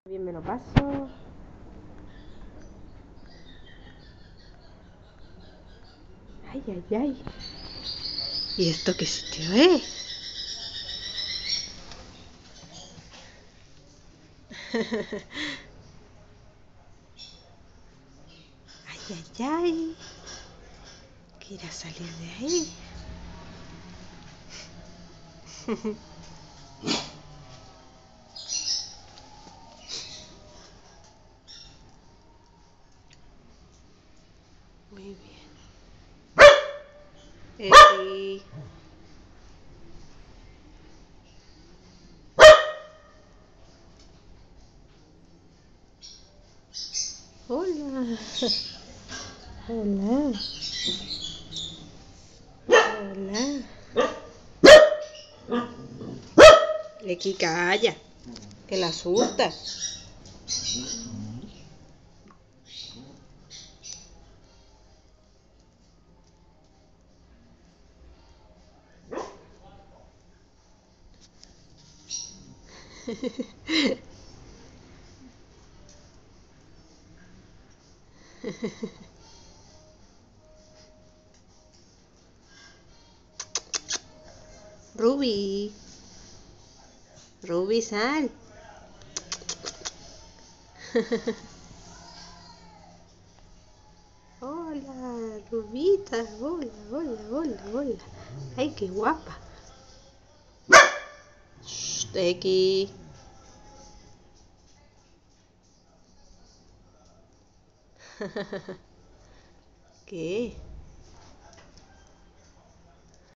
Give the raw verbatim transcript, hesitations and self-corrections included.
Bien me lo paso. Ay, ay, ay. ¿Y esto qué sitio es? Ay, ay, ay. Quiera salir de ahí. Muy bien. Eki. Hola. Hola. Hola. Eki, calla. Que la asustas. Ruby. Ruby, sal. Hola, Rubita. Hola, hola, hola, hola. Ay, qué guapa. Shh, Eki. ¿Qué?